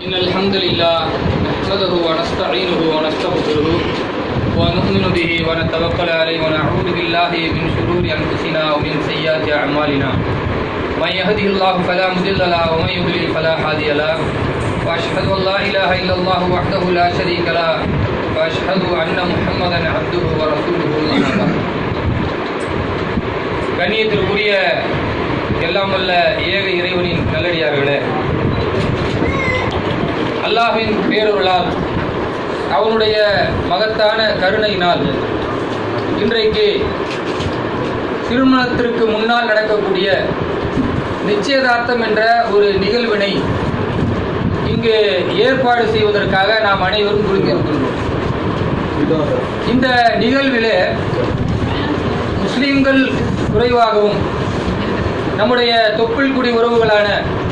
إن الحمد لله نحمده ونستعينه ونستغفره ونؤمن به ونتوكل عليه ونعوذ بالله من شرور أنفسنا ومن سيئات أعمالنا من يهده الله فلا مضل له ومن يضلل فلا هادي له وأشهد أن لا إله إلا الله وحده لا شريك له وأشهد أن محمدا عبده ورسوله أما بعد. கண்ணியத்திற்குரிய எல்லாம் வல்ல ஏக இறைவனின் நல்லடியார்களே, அல்லாஹ்வின் பேரருளால் அவனுடைய மகத்தான கருணையினால் இன்றைக்கு திருமணத்திற்கு முன்னால் நடக்கக்கூடிய நிச்சயதார்த்தம் என்ற ஒரு நிகழ்வினை இங்கு ஏற்பாடு செய்வதற்காக நாம் அனைவரும் குழுமியிருக்கின்றோம். இந்த நிகழ்விலே முஸ்லிம்கள் குறைவாகவும் நம்முடைய தொப்புள் குடி உறவுகளான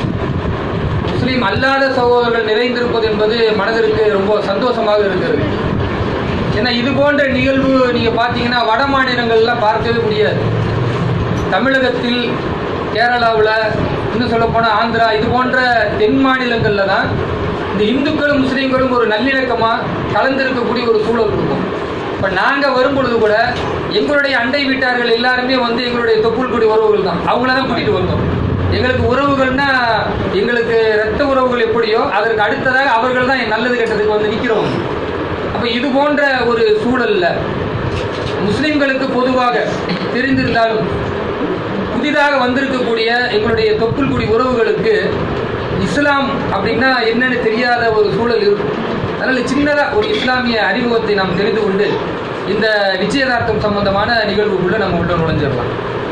முஸ்லீம் அல்லாத சகோதரர்கள் நிறைந்திருப்பது என்பது மனதிற்கு ரொம்ப சந்தோஷமாக இருக்கிறது. ஏன்னா இது போன்ற நிகழ்வு நீங்கள் பார்த்தீங்கன்னா வட மாநிலங்கள்லாம் பார்க்கவே முடியாது. தமிழகத்தில், கேரளாவில், இன்னும் சொல்லப்போனால் ஆந்திரா, இது போன்ற தென் மாநிலங்களில் தான் இந்த இந்துக்களும் முஸ்லீம்களும் ஒரு நல்லிணக்கமாக கலந்திருக்கக்கூடிய ஒரு சூழல் இருக்கும். இப்போ நாங்கள் வரும் பொழுது கூட எங்களுடைய அண்டை வீட்டார்கள் எல்லாருமே எங்களுடைய தொப்புள் குடி உறவுகள் தான். அவங்கள தான் கூட்டிகிட்டு வருவோம். எங்களுக்கு உறவுகள்னா எங்களுக்கு இரத்த உறவுகள் எப்படியோ அதற்கு அடுத்ததாக அவர்கள் தான் நல்லது கெட்டதுக்கு நிற்கிறவங்க. அப்போ இது போன்ற ஒரு சூழலில் முஸ்லீம்களுக்கு பொதுவாக தெரிந்திருந்தாலும் புதிதாக வந்திருக்கக்கூடிய எங்களுடைய தொப்புள் குடி உறவுகளுக்கு இஸ்லாம் அப்படின்னா என்னன்னு தெரியாத ஒரு சூழல் இருக்கும். அதனால் சின்னதாக ஒரு இஸ்லாமிய அறிமுகத்தை நாம் தெரிந்து கொண்டு இந்த நிச்சயதார்த்தம் சம்பந்தமான நிகழ்வுக்குள்ள நம்ம உள்ள நுழைஞ்சிடலாம்.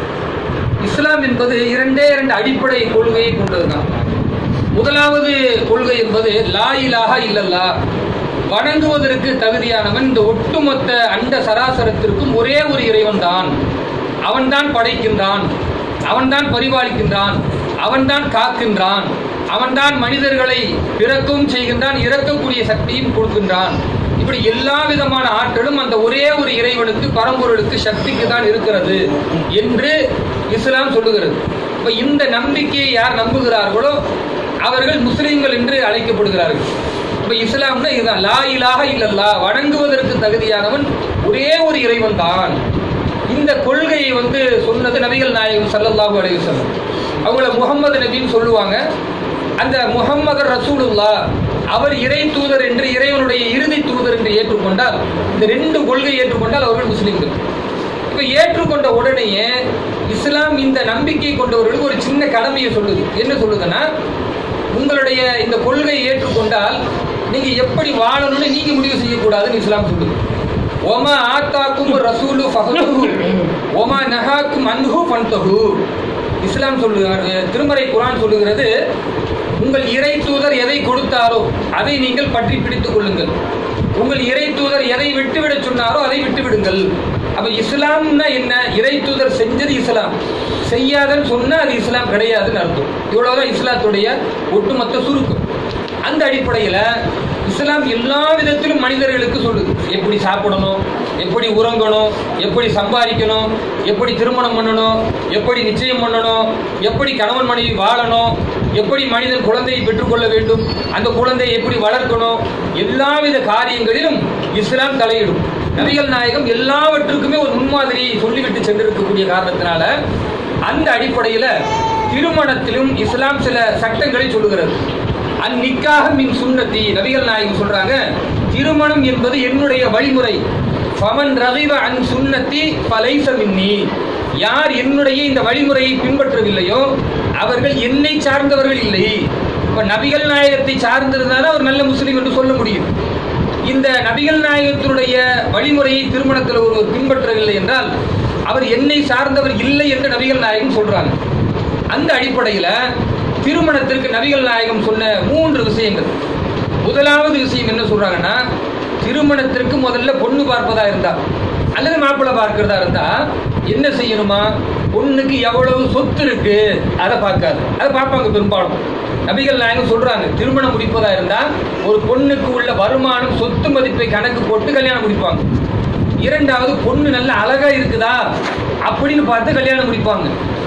இஸ்லாம் என்பது இரண்டு அடிப்படை கொள்கையை கொண்டதுதான். முதலாவது கொள்கை என்பது லா இலாஹா இல்லல்லாஹ், வணங்குவதற்கு தகுதியானவன் இந்த ஒட்டுமொத்த அண்ட சராசரத்திற்கும் ஒரே ஒரு இறைவன் தான். அவன்தான் படைக்கின்றான், அவன்தான் பரிபாலிக்கின்றான், அவன்தான் காக்கின்றான், அவன்தான் மனிதர்களை பிறக்கவும் செய்கின்றான், இறக்கக்கூடிய சக்தியும் கொடுக்கின்றான். இப்படி எல்லா விதமான ஆற்றலும் அந்த ஒரே ஒரு இறைவனுக்கு, பரம்பொருளுக்கு, சக்திக்கு தான் இருக்கிறது என்று இஸ்லாம் சொல்லுகிறது. இப்ப இந்த நம்பிக்கையை யார் நம்புகிறார்களோ அவர்கள் முஸ்லிம்கள் என்று அழைக்கப்படுகிறார்கள். இப்ப இஸ்லாம்னா இதுதான், லா இலாஹா இல்லல்லாஹ், வணங்குவதற்கு தகுதியானவன் ஒரே ஒரு இறைவன் தான். இந்த கொள்கையை சொன்னது நபிகள் நாயகம் ஸல்லல்லாஹு அலைஹி வஸல்லம். அவங்கள முஹம்மது நபின்னு சொல்லுவாங்க. அந்த முஹம்மது ரசூலுல்லாஹ், அவர் இறை தூதர் என்று, இறைவனுடைய இறுதி தூதர் என்று ஏற்றுக்கொண்டால், இந்த ரெண்டு கொள்கை ஏற்றுக்கொண்டால் அவர்கள் முஸ்லிம்கள். இப்ப ஏற்றுக்கொண்ட உடனேயே இஸ்லாம் இந்த நம்பிக்கை கொண்டவர்களுக்கு ஒரு சின்ன கடமையை சொல்லுது. என்ன சொல்லுதுன்னா, உங்களுடைய இந்த கொள்கையை ஏற்றுக்கொண்டால் நீங்க எப்படி வாழணும்னு நீங்க முடிவு செய்யக்கூடாதுன்னு இஸ்லாம் சொல்லுது. ஒமா ஆத்தாக்கும் ரசூலு ஃபஹதுஹு ஒமா நஹாக்கும் அன்ஹு ஃபன்தஹு. இஸ்லாம் சொல்லுகிறது, திருமறை குர்ஆன் சொல்லுகிறது, உங்கள் இறை தூதர் எதை கொடுத்தாரோ அதை நீங்கள் பற்றி பிடித்துக் கொள்ளுங்கள். உங்கள் இறை தூதர் எதை விட்டுவிட சொன்னாரோ அதை விட்டுவிடுங்கள். அப்ப இஸ்லாம்னா என்ன? இறை தூதர் செஞ்சது இஸ்லாம், செய்யாதன்னு சொன்னா அது இஸ்லாம் கிடையாதுன்னு அர்த்தம். இவ்வளவுதான் இஸ்லாத்துடைய ஒட்டுமொத்த சுருக்கம். அந்த அடிப்படையில் இஸ்லாம் எல்லா விதத்திலும் மனிதர்களுக்கு சொல்லுது. எப்படி சாப்பிடணும், எப்படி உறங்கணும், எப்படி சம்பாதிக்கணும், எப்படி திருமணம் பண்ணணும், எப்படி நிச்சயம் பண்ணணும், எப்படி கணவன் மனைவி வாழணும், எப்படி மனிதன் குழந்தையை பெற்றுக்கொள்ள வேண்டும், அந்த குழந்தையை எப்படி வளர்க்கணும், எல்லாவித காரியங்களிலும் இஸ்லாம் தலையிடும். நபிகள் நாயகம் எல்லாவற்றுக்குமே ஒரு முன்மாதிரியை சொல்லிவிட்டு சென்றிருக்கக்கூடிய காரணத்தினால அந்த அடிப்படையில் திருமணத்திலும் இஸ்லாம் சில சட்டங்களை சொல்லுகிறது. அந்நிக்காக மின் சுன்னத்தி, நபிகள் நாயகம் சொல்றாங்க, திருமணம் என்பது என்னுடைய வழிமுறை. ஃபமன் ரகிப அன் சுன்னத்தி ஃபலைஸ மின்னி, யார் என்னுடைய இந்த வழிமுறையை பின்பற்றவில்லையோ அவர்கள் என்னை சார்ந்தவர்கள் இல்லை. இப்ப நபிகள் நாயகத்தை சார்ந்திருந்தாலும் அவர் நல்ல முஸ்லீம் என்று சொல்ல முடியும். இந்த நபிகள் நாயகத்தினுடைய வழிமுறையை திருமணத்தில் ஒருவர் பின்பற்றவில்லை என்றால் அவர் என்னை சார்ந்தவர் இல்லை என்று நபிகள் நாயகம் சொல்றாங்க. அந்த அடிப்படையில் திருமணத்திற்கு நபிகள் நாயகம் சொன்ன 3 விஷயங்கள். முதலாவது விஷயம் என்ன சொல்றாங்கன்னா, திருமணத்திற்கு முதல்ல பொண்ணு பார்ப்பதா இருந்தா அல்லது மாப்பிள்ளை பார்க்கிறதா இருந்தா என்ன செய்யணுமா, பொண்ணுக்கு எவ்வளவு சொத்து இருக்கு அதை பார்க்காது, அதை பார்ப்பாங்க பெரும்பாலும். நபிகள் நாயகம் சொல்றாங்க, திருமணம் முடிப்பதா இருந்தா ஒரு பொண்ணுக்கு உள்ள வருமானம், சொத்து மதிப்பை கணக்கு போட்டு கல்யாணம் முடிப்பாங்க. இரண்டாவது, பொண்ணு நல்ல அழகா இருக்குதா அப்படின்னு பார்த்து கல்யாணம் முடிப்பாங்க.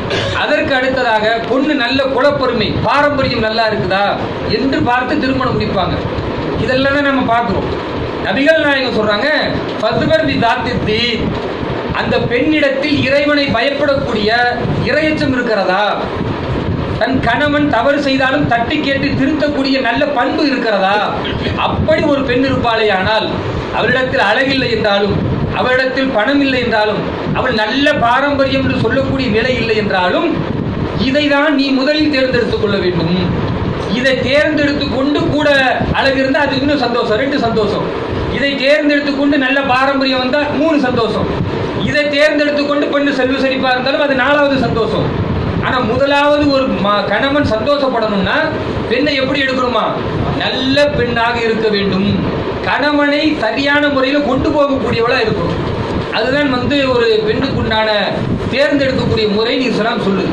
அதற்கு அடுத்ததாக பொண்ணு நல்ல குலப்பெருமை பாரம்பரியம் நல்லா இருக்குதா என்று பார்த்து திருமணம் முடிப்பாங்க. இதெல்லாம் தான் நம்ம பார்க்கிறோம். நபிகள் நாயகம் சொல்றாங்க, ஃபஸ்பர் பி தாத்தி, அந்த பெண்ணிடத்தில் இறைவனை பயப்படக்கூடிய இரையச்சம் இருக்கிறதா, தன் கணவன் தவறு செய்தாலும் தட்டி கேட்டு திருத்தக்கூடிய நல்ல பண்பு இருக்கிறதா, அப்படி ஒரு பெண் இருப்பாளே ஆனால் அவளிடத்தில் அழகில்லை என்றாலும், அவளிடத்தில் பணம் இல்லை என்றாலும், அவள் நல்ல பாரம்பரியம் என்று சொல்லக்கூடிய நிலை இல்லை என்றாலும், இதை தான் நீ முதலில் தேர்ந்தெடுத்துக் கொள்ள வேண்டும். இதை தேர்ந்தெடுத்து கொண்டு கூட அழகு இருந்தால் அது இன்னும் சந்தோஷம், 2 சந்தோஷம். இதை தேர்ந்தெடுத்து கொண்டு நல்ல பாரம்பரியம் வந்தால் 3 சந்தோஷம். இதை தேர்ந்தெடுத்து கொண்டு பெண்ணு செல்வ செழிப்பா இருந்தாலும் அது 4வது சந்தோஷம். ஆனா முதலாவது ஒரு கணவன் சந்தோஷப்படணும்னா பெண்ணை எப்படி எடுக்கணுமா? நல்ல பெண்ணாக இருக்க வேண்டும். கணவனை சரியான முறையில் கொண்டு போகக்கூடியவளா இருக்கணும். அதுதான் ஒரு பெண்ணுக்குண்டான தேர்ந்தெடுக்கக்கூடிய முறை இஸ்லாம் சொல்லுது.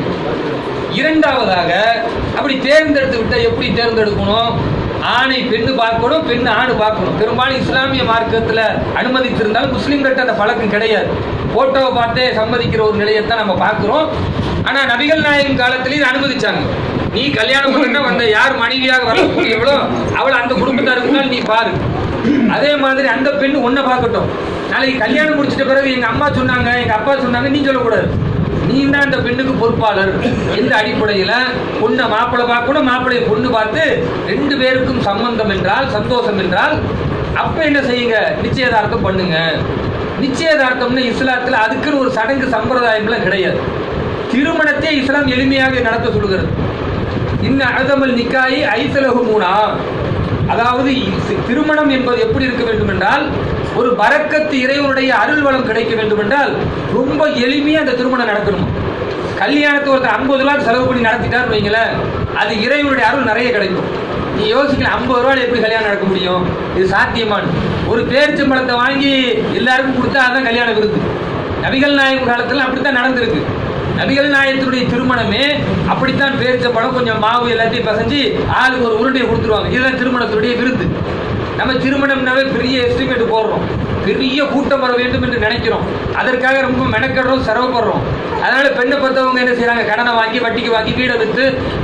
இரண்டாவதாக அப்படி தேர்ந்தெடுத்து விட்டா எப்படி தேர்ந்தெடுக்கணும்? ஆணை பெண்ணு பார்க்கணும், பெண்ணு ஆணு பார்க்கணும். பெரும்பாலும் இஸ்லாமிய மார்க்கத்தில் அனுமதித்திருந்தாலும் முஸ்லீம்கிட்ட அந்த பழக்கம் கிடையாது. போட்டோவை பார்த்தே சம்மதிக்கிற ஒரு நிலையத்தான் நம்ம பார்க்கிறோம். ஆனா நபிகள் நாயகம் காலத்திலேயே இதை அனுமதிச்சாங்க. நீ கல்யாணம் பண்ண வந்த யார் மனைவியாக வரக்கூடியவளோ அவள் அந்த குடும்பத்தாருக்கு நீ பாரு. அதே மாதிரி அந்த பெண்ணு ஒன்ன பார்க்கட்டும். நாளைக்கு கல்யாணம் முடிச்சிட்ட பிறகு எங்க அம்மா சொன்னாங்க, எங்க அப்பா சொன்னாங்க, நீ சொல்லக்கூடாது. நீ தான் அந்த பெண்ணுக்கு பொறுப்பாளர். எந்த அடிப்படையில பொண்ணை மாப்பிள்ளை பார்க்கணும், மாப்பிள்ளையை பொண்ணு பார்த்து 2 பேருக்கும் சம்பந்தம் என்றால், சந்தோஷம் என்றால், அப்ப என்ன செய்யுங்க? நிச்சயதார்த்தம் பண்ணுங்க. நிச்சயதார்த்தம்னு இஸ்லாத்துல அதுக்குன்னு ஒரு சடங்கு சம்பிரதாயம்லாம் கிடையாது. திருமணத்தை இஸ்லாம் எளிமையாக நடத்த சொல்லுகிறது. இன்ன அழதமல் நிக்காயி ஐசலகு மூனா, அதாவது திருமணம் என்பது எப்படி இருக்க வேண்டும் என்றால், ஒரு பரக்கத்து இறைவனுடைய அருள் வளம் கிடைக்க வேண்டும் என்றால் ரொம்ப எளிமையா அந்த திருமணம் நடக்கணும். கல்யாணத்தை ஒருத்தர் 50 ரூபாய் செலவு பண்ணி நடத்திட்டாருன்னு வைங்களேன், அது இறைவனுடைய அருள் நிறைய கிடைக்கும். நீ யோசிக்கல, 50 ரூபாய் எப்படி கல்யாணம் நடக்க முடியும்? இது சாத்தியமான. ஒரு பேரிச்சம்பழத்தை வாங்கி எல்லாருக்கும் கொடுத்தா அதான் கல்யாண விருது. நபிகள் நாயகம் காலத்துல அப்படித்தான் நடந்திருக்கு. நபிகள் நாயகத்தினுடைய திருமணமே அப்படித்தான். பேரிச்சம்பழம், கொஞ்சம் மாவு எல்லாத்தையும் பசைஞ்சு ஆளுக்கு ஒரு உருண்டையை கொடுத்துருவாங்க. இதுதான் திருமணத்துடைய விருது. நம்ம திருமணம்னாவே பெரிய எஸ்டிமேட் போடுறோம், பெரிய கூட்டம் வர வேண்டும் என்று நினைக்கிறோம். அதற்காக ரொம்ப மெனக்கடுறோம், சிரமப்படுறோம். அதனால பெண்ணை பார்த்தவங்க என்ன செய்யறாங்க? கடனை வாங்கி, வட்டிக்கு வாங்கி, வீடை விற்று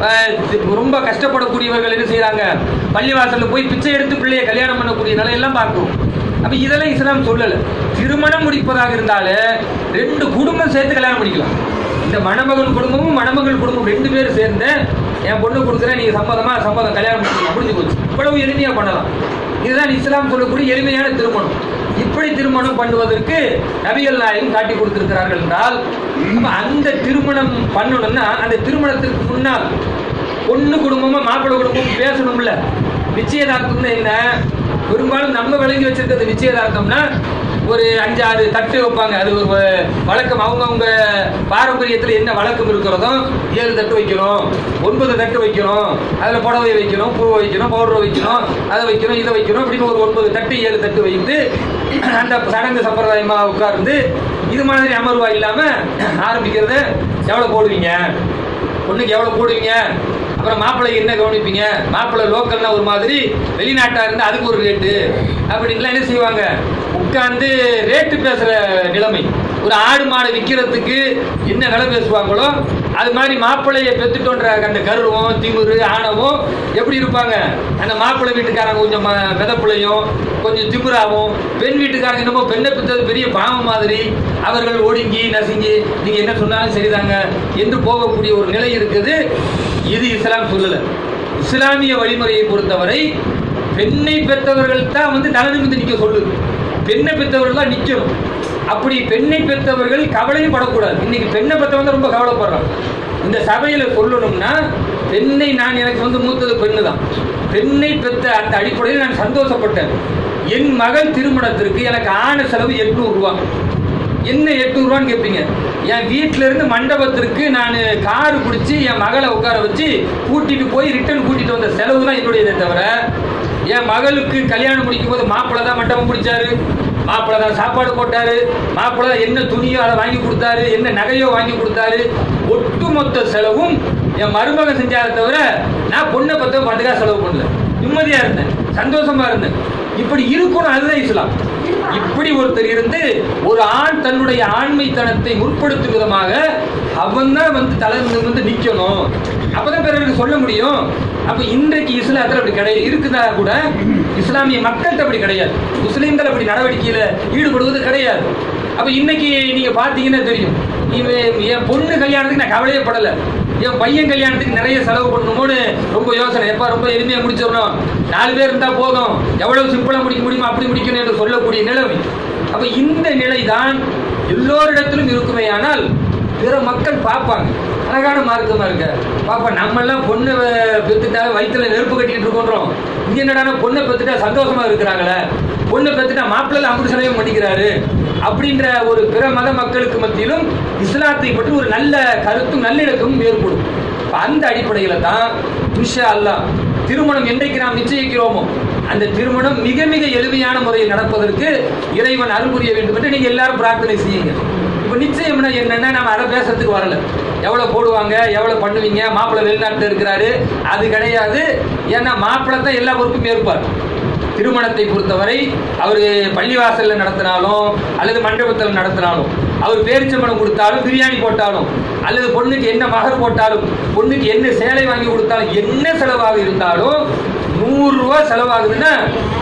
ரொம்ப கஷ்டப்படக்கூடியவர்கள் என்ன செய்யறாங்க? பள்ளிவாசல்ல போய் பிச்சை எடுத்து பிள்ளையை கல்யாணம் பண்ணக்கூடிய நிலையெல்லாம் பார்க்கிறோம். அப்ப இதெல்லாம் இஸ்லாம் சொல்லல. திருமணம் முடிப்பதாக இருந்தாலே 2 குடும்பம் சேர்த்து கல்யாணம் பண்ணிக்கலாம். இந்த மணமகன் குடும்பமும் மணமகள் குடும்பம் 2 பேரும் சேர்ந்து என் பொண்ணு கொடுக்குறேன், நீங்க சம்மதம் கல்யாணம் பண்ணிக்கலாம், முடிஞ்சு போச்சு. இவ்வளவு எளிமையா பண்ணலாம். இதுதான் இஸ்லாம் சொல்லக்கூடிய எளிமையான திருமணம். இப்படி திருமணம் பண்ணுவதற்கு நபிகள் நாயகம் காட்டி கொடுத்திருக்கிறார்கள் என்றால், அந்த திருமணம் பண்ணணும்னா அந்த திருமணத்திற்கு முன்னால் பொண்ணு குடும்பமும் மாப்பிள்ளை குடும்பமும் பேசணும்ல. நிச்சயதார்த்தம்னா என்ன? பெரும்பாலும் நம்ம விளங்கி வச்சிருக்கிறது நிச்சயதார்த்தம்னா ஒரு 5-6 தட்டு வைப்பாங்க. அது ஒரு வழக்கம். அவங்க பாரம்பரியத்தில் என்ன வழக்கம் இருக்கிறதோ 7 தட்டு வைக்கணும், 9 தட்டு வைக்கணும். அதில் புடவை வைக்கணும், பூ வைக்கணும், பவுடர் வைக்கணும், அதை வைக்கணும், இதை வைக்கணும். அப்படின்னு ஒரு 9 தட்டு 7 தட்டு வைத்து அந்த சடங்கு சம்பிரதாயமாக உட்கார்ந்து இது மாதிரி அமர்வா இல்லாமல் ஆரம்பிக்கிறது. எவ்வளோ போடுவீங்க? பொண்ணுக்கு எவ்வளோ போடுவீங்க? அப்புறம் மாப்பிள்ளைக்கு என்ன கவனிப்பீங்க? மாப்பிள்ளை லோக்கல்னா ஒரு மாதிரி, வெளிநாட்டா இருந்தால் அதுக்கு ஒரு ரேட்டு அப்படின்லாம் என்ன செய்வாங்க? உட்கார்ந்து ரேட்டு பேசுற நிலைமை. ஒரு ஆடு மாடு விற்கிறதுக்கு என்ன விலை பேசுவாங்களோ அது மாதிரி மாப்பிள்ளையை பெற்றுட்டோன்ற அந்த கருவம், திமிரு, ஆணவம் எப்படி இருப்பாங்க? அந்த மாப்பிள்ளை வீட்டுக்காரங்க கொஞ்சம் விதப்பிள்ளையும் கொஞ்சம் திமிராவும், பெண் வீட்டுக்காரங்க என்னமோ பெண்ணை பெற்றது பெரிய பாவம் மாதிரி அவர்கள் ஒடுங்கி நசுங்கி நீங்க என்ன சொன்னாலும் சரிதாங்க என்று போகக்கூடிய ஒரு நிலை இருக்குது. இது இஸ்லாம் சொல்லல. இஸ்லாமிய வழிமுறையை பொறுத்தவரை பெண்ணை பெற்றவர்கள் தான் தலை நிமிர்ந்து நிற்க சொல்லுது. பெண்ணை பெற்றவர்கள் தான் நிற்கணும். அப்படி பெண்ணை பெற்றவர்கள் கவலையும் படக்கூடாது. இன்னைக்கு பெண்ணை பெற்றவங்க ரொம்ப கவலைப்படுறாங்க. இந்த சபையில சொல்லணும்னா பெண்ணை நான் எனக்கு மூத்தது பெண்ணு தான். பெண்ணை பெற்ற அந்த அடிப்படையில் நான் சந்தோஷப்பட்டேன். என் மகள் திருமணத்திற்கு எனக்கு ஆன செலவு 800 ரூபாய். என்ன 800 ரூபான்னு கேட்பீங்க? என் வீட்டில இருந்து மண்டபத்திற்கு நான் காரு பிடிச்சி என் மகளை உட்கார வச்சு கூட்டிட்டு போய் ரிட்டர்ன் கூட்டிட்டு வந்த செலவு தான் என்னுடையதே தவிர, என் மகளுக்கு கல்யாணம் முடிக்கும் போது மாப்பிள்ளை தான் மண்டபம் பிடிச்சாரு, மாப்பிள்ளை தான் சாப்பாடு போட்டாரு, மாப்பிள்ளை தான் என்ன துணியோ அதை வாங்கி கொடுத்தாரு, என்ன நகையோ வாங்கி கொடுத்தாரு. ஒட்டுமொத்த செலவும் என் மருமகன் செஞ்சாத தவிர நான் பொண்ணை பத்த 10 காசு செலவு பண்ணல. நிம்மதியா இருந்தேன், சந்தோஷமா இருந்தேன். இப்படி இருக்கணும். அதுதான் இஸ்லாம். இப்படி ஒருத்தர் இருந்து ஒரு ஆண் தன்னுடைய ஆண்மைத்தனத்தை முற்படுத்தும் விதமாக அவன் தான் வந்து தலைமை வந்து நிக்கணும், அப்பதான் பிறருக்கு சொல்ல முடியும். அப்ப இன்றைக்கு இஸ்லாத்துல அப்படி கிடையாது, இருக்குதா கூட இஸ்லாமிய மக்கள்கிட்ட அப்படி கிடையாது, முஸ்லிம்கள் அப்படி நடவடிக்கையில ஈடுபடுவது கிடையாது. அப்ப இன்னைக்கு நீங்க பாத்தீங்கன்னா தெரியும், என் பொண்ணு கல்யாணத்துக்கு நான் கவலையே படல, என் பையன் கல்யாணத்துக்கு நிறைய செலவு பண்ணணுமோன்னு ரொம்ப யோசனை, எப்ப ரொம்ப எளிமையா முடிச்சிடணும், 4 பேர் இருந்தா போதும், எவ்வளவு சிம்பிளா முடிக்க முடியுமோ அப்படி முடிக்கணும் என்று சொல்லக்கூடிய நிலைமை. அப்ப இந்த நிலைதான் எல்லோரிடத்திலும் இருக்குமே. ஆனால் பிற மக்கள் பார்ப்பாங்க, அழகான மார்க்கமா இருக்க பாப்பா, நம்ம எல்லாம் பொண்ணு பெத்துட்டா வயிற்றுல நெருப்பு கட்டிட்டு இருக்கோம், இங்க என்னடா பொண்ணை பெத்துட்டா சந்தோஷமா இருக்கிறாங்களே, பொண்ணை பெத்துட்டா மாப்பிள்ள அம்பு செலவு பண்ணிக்கிறாரு அப்படின்ற ஒரு பிற மத மக்களுக்கு மத்தியிலும் இஸ்லாத்தை பற்றி ஒரு நல்ல கருத்தும் நல்லிணக்கமும் ஏற்படும். அந்த அடிப்படையில தான் இன்ஷா அல்லாஹ் திருமணம் என்றைக்கு நாம் நிச்சயிக்கிறோமோ அந்த திருமணம் மிக மிக எளிமையான முறையில் நடப்பதற்கு இறைவன் அருள் புரிய வேண்டும் என்று நீங்க எல்லாரும் பிரார்த்தனை செய்யுங்க. இப்ப நிச்சயம்னா என்னன்னா, நம்ம அதை பேசுறதுக்கு வரல, எவ்வளவு போடுவாங்க எவ்வளவு பண்ணுவீங்க, மாப்பிள்ளை வெளிநாட்டில் இருக்கிறாரு அது கிடையாது. ஏன்னா மாப்பிள்ளை தான் எல்லா பொறுப்பும் ஏற்பார். திருமணத்தை பொறுத்தவரை அவரு பள்ளிவாசல்ல நடத்தினாலும் அல்லது மண்டபத்தில் நடத்தினாலும், அவர் பேரிச்சம்பழம் கொடுத்தாலும் பிரியாணி போட்டாலும் அல்லது பொண்ணுக்கு என்ன மகர் போட்டாலும் பொண்ணுக்கு என்ன சேலை வாங்கி கொடுத்தாலும் என்ன செலவாக இருந்தாலும் 100 ரூபாய் செலவாகுதுன்னா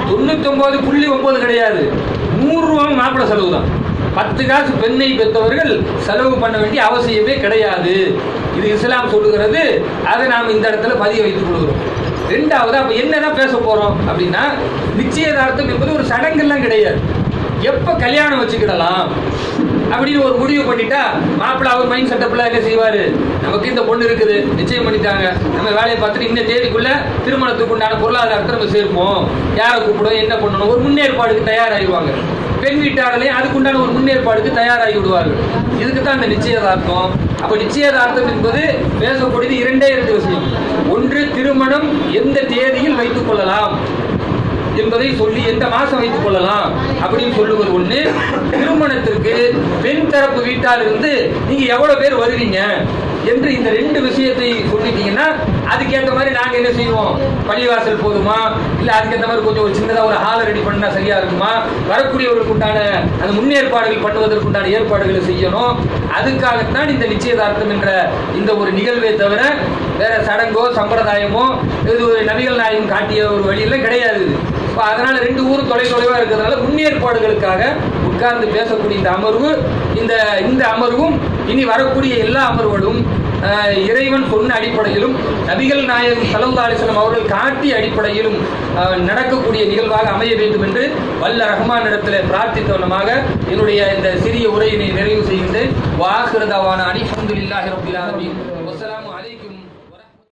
99.9 கிடையாது, 100 ரூபாய் மாப்பிள்ளை செலவு தான். 10 காசு பெண்ணை பெற்றவர்கள் செலவு பண்ண வேண்டிய அவசியமே கிடையாது. இது இஸ்லாம் சொல்லுகிறது. அதை நாம் இந்த இடத்துல பதிய வைத்துக் கொள்கிறோம். ரெண்டாவது, அப்ப என்னதான் பேச போறோம் அப்படின்னா, நிச்சயதார்த்தம் என்பது ஒரு சடங்கெல்லாம் கிடையாது. எப்ப கல்யாணம் வச்சுக்கிடலாம் அப்படின்னு ஒரு முடிவு பண்ணிட்டா மாப்பிள்ளை அவர் மைண்ட் செட்டப்ல என்ன செய்வாரு, நமக்கு இந்த பொண்ணு இருக்குது, நிச்சயம் பண்ணிட்டாங்க, நம்ம வேலையை பார்த்துட்டு இந்த தேதிக்குள்ள திருமணத்துக்கு உண்டான பொருளாதாரத்தை நம்ம சேர்ப்போம், யாரை கூப்பிடும் என்ன பண்ணணும் ஒரு முன்னேற்பாடுக்கு தயாராகிடுவாங்க. பெண் வீட்டாளர்களே அதுக்குண்டான ஒரு முன்னேற்பாடுக்கு தயாராகி விடுவார்கள். இதுக்கு தான் அந்த நிச்சயதார்த்தம். அப்ப நிச்சயதார்த்தம் என்பது பேசக்கூடியது 2 விஷயம். ஒன்று, திருமணம் எந்த தேதியில் வைத்துக் கொள்ளலாம் என்பதை சொல்லி எந்த மாசம் வைத்துக் கொள்ளலாம் அப்படின்னு சொல்லுவது ஒண்ணு. திருமணத்திற்கு பெண் தரப்பு வீட்டால் இருந்து நீங்க எவ்வளவு பேர் வருவீங்க என்று இந்த 2 விஷயத்தை சொல்லிட்டீங்கன்னா அதுக்கேற்ற மாதிரி நாங்க என்ன செய்வோம், பள்ளிவாசல் போதுமா இல்ல அதுக்கேற்ற மாதிரி கொஞ்சம் ஒரு சின்னதா ஒரு ஹாலை ரெடி பண்ணா சரியா இருக்குமா, வரக்கூடியவர்களுக்கு உண்டான அந்த முன்னேற்பாடுகள் பண்ணுவதற்கு உண்டான ஏற்பாடுகளை செய்யணும். அதுக்காகத்தான் இந்த நிச்சயதார்த்தம் என்ற இந்த ஒரு நிகழ்வை தவிர வேற சடங்கோ சம்பிரதாயமோ இது ஒரு நபிகள் நாயகம் காட்டிய ஒரு வழியெல்லாம் கிடையாது. அதனால 2 ஊரும் தொலைவா இருக்கிறதுனால முன்னேற்பாடுகளுக்காக உட்கார்ந்து பேசக்கூடிய இந்த அமர்வு, இந்த அமர்வும் இனி வரக்கூடிய எல்லா அமர்வுகளும் இறைவன் சொன்ன அடிப்படையிலும் நபிகள் நாயகம் ஸல்லல்லாஹு அலைஹி வஸல்லம் அவர்கள் காட்டிய அடிப்படையிலும் நடக்கக்கூடிய நிகழ்வாக அமைய வேண்டும் என்று வல்ல ரஹ்மான் இடத்தில் பிரார்த்தித்தவனமாக என்னுடைய இந்த சிறிய உரையினை நிறைவு செய்கின்றேன். வ ஆகிரு தஅவானா அல்ஹம்துலில்லாஹி ரப்பில் ஆலமீன்.